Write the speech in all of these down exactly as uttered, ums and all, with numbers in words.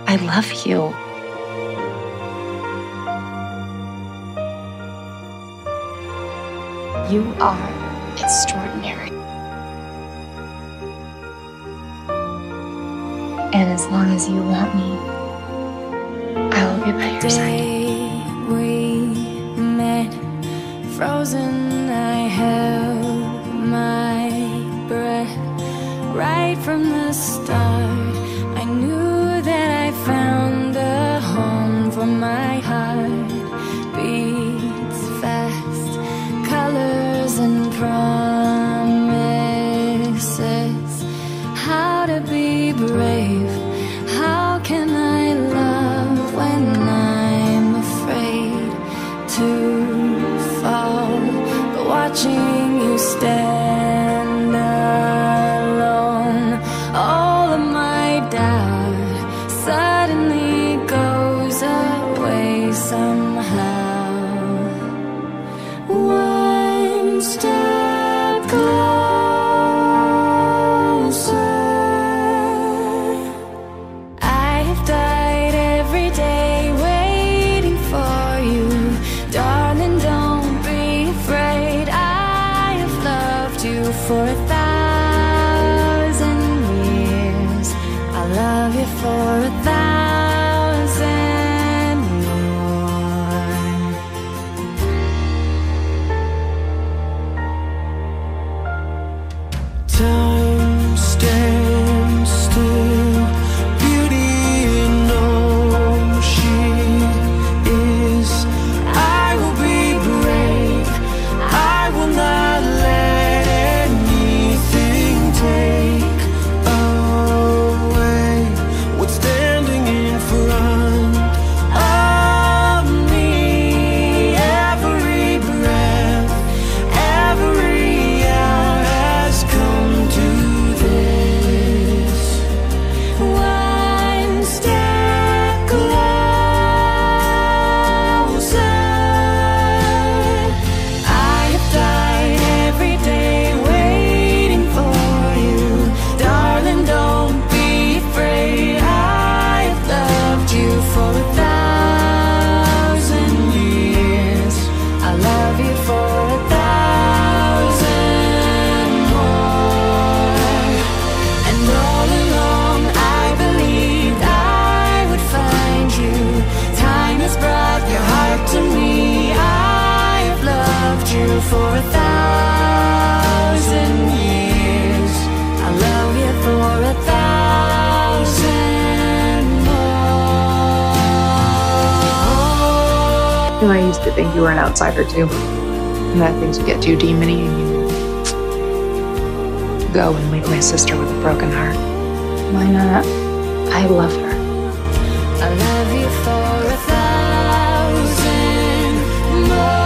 I love you. You are extraordinary. And as long as you want me, I will be by your side. We met, frozen, I held my breath. Right from the start, I knew that I found a home for my heart. Beats fast, colors and promises. How to be brave, how can I love when I'm afraid to fall? But watching you stand alone, all of my doubt suddenly goes away somehow. One step closer. I have died every day waiting for you. Darling, don't be afraid. I have loved you for a thousand years. I love you for a thousand more. Time stands still, beauty in all she is. I will be brave, I will not let anything take away what's standing in front of me. Every breath, every hour has come to this. One step closer. I have died every day waiting for you. Darling, don't be afraid. I have loved you for a thousand years. I love you for a thousand more. And all along I believed I would find you. Time has brought your heart to me. I have loved you for a thousand years. I love you for a thousand more. You know, I used to think you were an outsider too, and that things would get too demony and you go and leave my sister with a broken heart. Why not? I love her. I love you for a thousand more.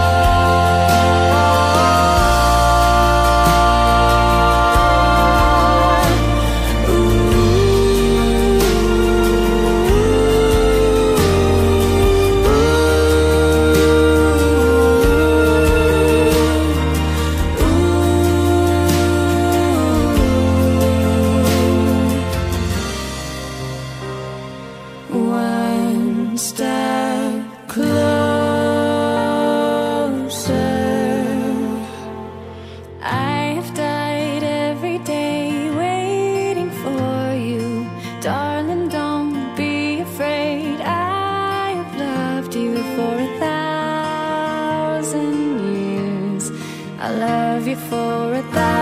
One step closer. I have died every day waiting for you. Darling, don't be afraid. I have loved you for a thousand years. I love you for a thousand